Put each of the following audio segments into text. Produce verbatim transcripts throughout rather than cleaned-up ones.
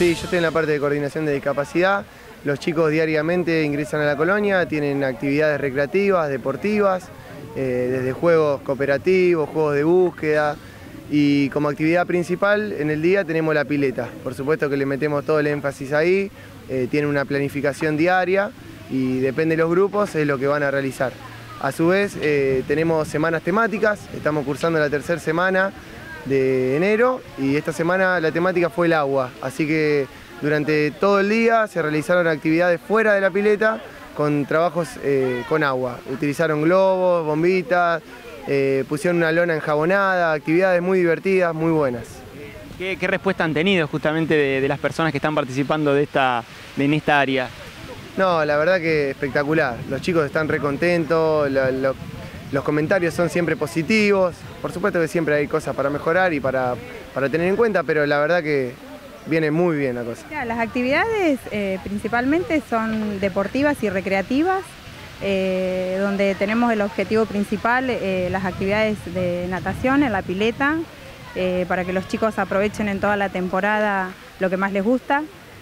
Sí, yo estoy en la parte de coordinación de discapacidad. Los chicos diariamente ingresan a la colonia, tienen actividades recreativas, deportivas, eh, desde juegos cooperativos, juegos de búsqueda, y como actividad principal en el día tenemos la pileta. Por supuesto que le metemos todo el énfasis ahí, eh, tiene una planificación diaria y depende de los grupos es lo que van a realizar. A su vez eh, tenemos semanas temáticas, estamos cursando la tercera semana de enero y esta semana la temática fue el agua, así que durante todo el día se realizaron actividades fuera de la pileta con trabajos eh, con agua. Utilizaron globos, bombitas, eh, pusieron una lona enjabonada, actividades muy divertidas, muy buenas. ¿Qué, qué respuesta han tenido justamente de, de las personas que están participando de esta, de, en esta área? No, la verdad que espectacular. Los chicos están re contentos, lo, lo, los comentarios son siempre positivos. Por supuesto que siempre hay cosas para mejorar y para, para tener en cuenta, pero la verdad que viene muy bien la cosa. Las actividades eh, principalmente son deportivas y recreativas, eh, donde tenemos el objetivo principal, eh, las actividades de natación en la pileta, eh, para que los chicos aprovechen en toda la temporada lo que más les gusta.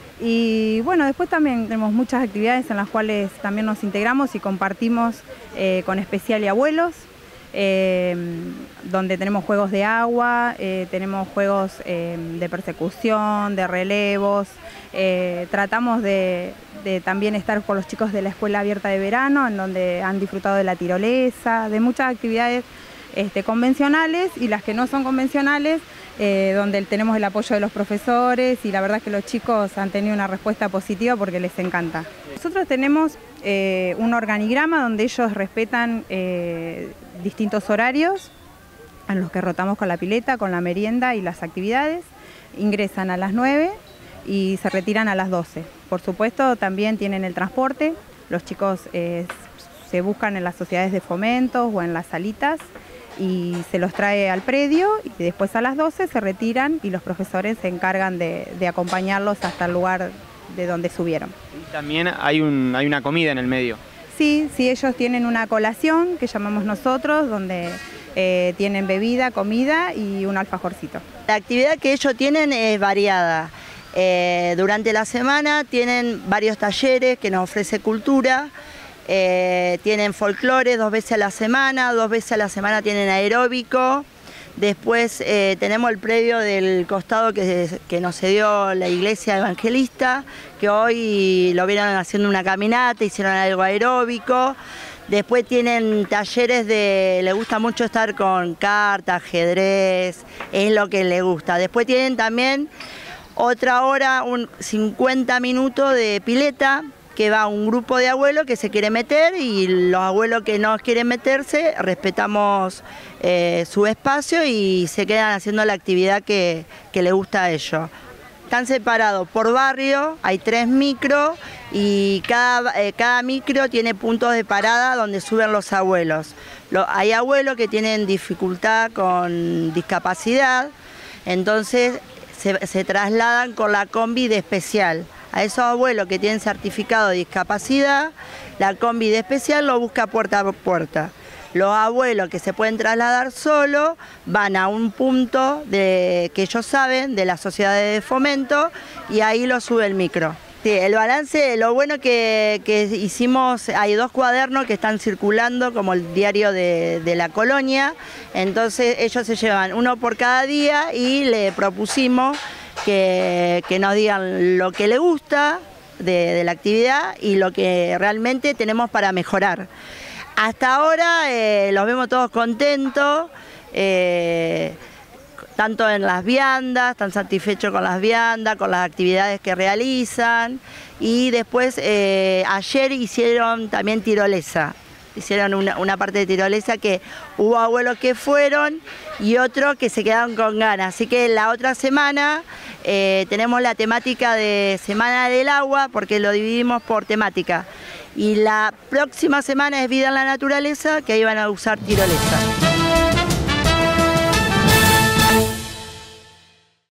Y bueno, después también tenemos muchas actividades en las cuales también nos integramos y compartimos eh, con Especial y Abuelos. Eh, donde tenemos juegos de agua, eh, tenemos juegos eh, de persecución, de relevos, eh, tratamos de, de también estar con los chicos de la Escuela Abierta de Verano, en donde han disfrutado de la tirolesa, de muchas actividades este, convencionales y las que no son convencionales, eh, donde tenemos el apoyo de los profesores y la verdad es que los chicos han tenido una respuesta positiva porque les encanta. Nosotros tenemos eh, un organigrama donde ellos respetan eh, distintos horarios en los que rotamos con la pileta, con la merienda y las actividades. Ingresan a las nueve y se retiran a las doce. Por supuesto también tienen el transporte, los chicos eh, se buscan en las sociedades de fomentos o en las salitas y se los trae al predio y después a las doce se retiran y los profesores se encargan de, de acompañarlos hasta el lugar de donde subieron. Y también hay, un, hay una comida en el medio. Sí, sí, ellos tienen una colación que llamamos nosotros, donde eh, tienen bebida, comida y un alfajorcito. La actividad que ellos tienen es variada. Eh, durante la semana tienen varios talleres que nos ofrece cultura, eh, tienen folclore dos veces a la semana, dos veces a la semana tienen aeróbico. Después eh, tenemos el predio del costado que, que nos cedió la iglesia evangelista, que hoy lo vieron haciendo una caminata, hicieron algo aeróbico. Después tienen talleres de, le gusta mucho estar con cartas, ajedrez, es lo que les gusta. Después tienen también otra hora, un cincuenta minutos de pileta, que va un grupo de abuelos que se quiere meter y los abuelos que no quieren meterse, respetamos eh, su espacio y se quedan haciendo la actividad que, que les gusta a ellos. Están separados por barrio, hay tres micros y cada, eh, cada micro tiene puntos de parada donde suben los abuelos. Lo, hay abuelos que tienen dificultad con discapacidad, entonces se, se trasladan con la combi de especial. A esos abuelos que tienen certificado de discapacidad, la combi de especial lo busca puerta por puerta. Los abuelos que se pueden trasladar solos van a un punto de, que ellos saben de la sociedad de fomento y ahí lo sube el micro. Sí, el balance, lo bueno que, que hicimos, hay dos cuadernos que están circulando como el diario de, de la colonia, entonces ellos se llevan uno por cada día y le propusimos Que, que nos digan lo que les gusta de, de la actividad y lo que realmente tenemos para mejorar. Hasta ahora eh, los vemos todos contentos, eh, tanto en las viandas, están satisfechos con las viandas, con las actividades que realizan y después eh, ayer hicieron también tirolesa. Hicieron una, una parte de tirolesa que hubo abuelos que fueron y otros que se quedaron con ganas. Así que la otra semana eh, tenemos la temática de Semana del Agua, porque lo dividimos por temática. Y la próxima semana es Vida en la Naturaleza, que ahí van a usar tirolesa.